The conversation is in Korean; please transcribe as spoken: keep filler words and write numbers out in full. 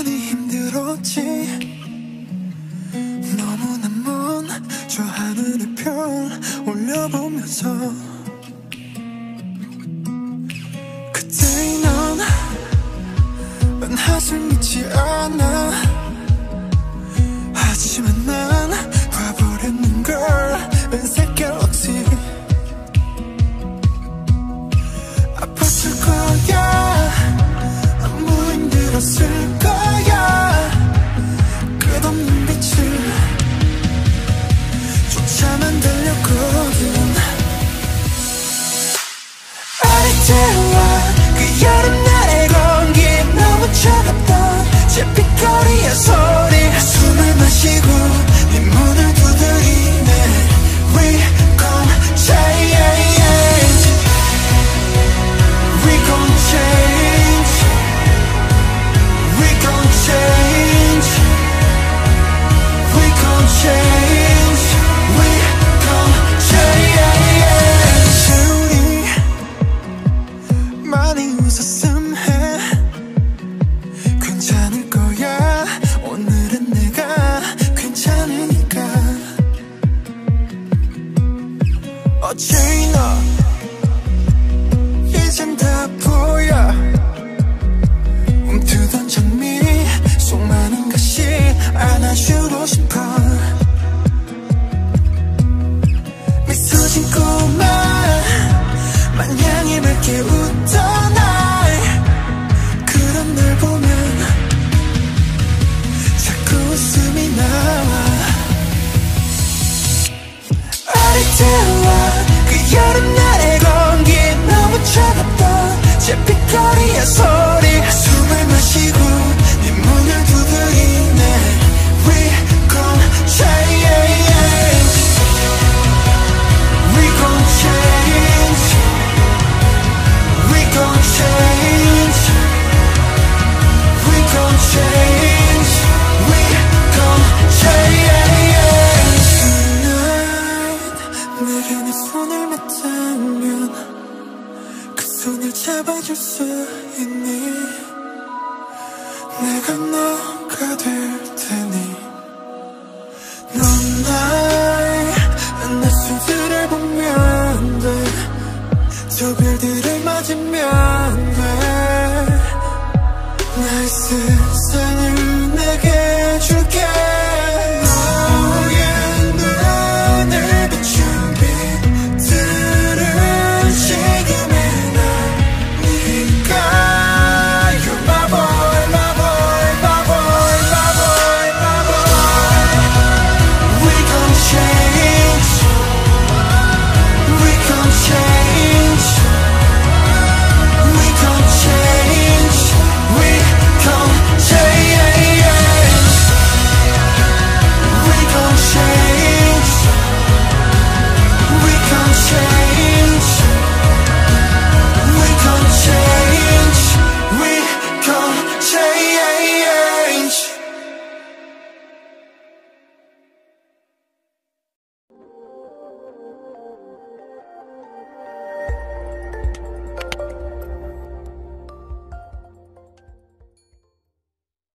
많이 힘들었지. 너무나 먼 저 하늘의 별 올려보면서 그때의 넌 한숨 있지 않아. 하지만 난 봐버렸는 걸. 은색 갤럭시 아팠을 거야. 너무 힘들었을 거야. 끝없는 빛을 쫓아만 달렸거든. 어릴 때와 그 여름날의 공기 너무 차갑던 제 빗거리의 소리. 숨을 마시고 네 문을 두드리네. We gon' change. We gon' change. We gon' change. We gon' change. We gon' change. 우리 많이 웃었음 해. 괜찮을 거야. 오늘은 내가 괜찮으니까. 어찌나 이젠 다 보여. 움트던 장미 속 많은 것이 안아주고 싶어. 미소 짓고만 마냥 맑게 웃던 날. 그런 날 보면 자꾸 웃음이 나와. 어릴 때와 그 여름날의 공기 너무 차갑던 제 빗거리의 소리. 숨을 마시고 네 문을 두드리네. We gon' change. We gon' change. We gon' change. We gon' change. We gon' change. Tonight 내게 내 손을 맞대면 그 손을 잡아줄 수 있니? 내가 너가 될 테니. 넌 나의 내 수들을 보면 돼. 저 별들을 맞으면 돼. 나이스